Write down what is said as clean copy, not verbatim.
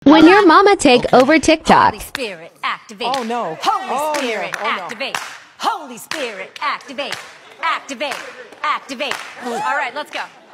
When your mama take over TikTok. Holy Spirit, activate. Oh, no. Holy Spirit, no. Oh, no. activate. Holy Spirit, activate. Activate. Activate. All right, let's go.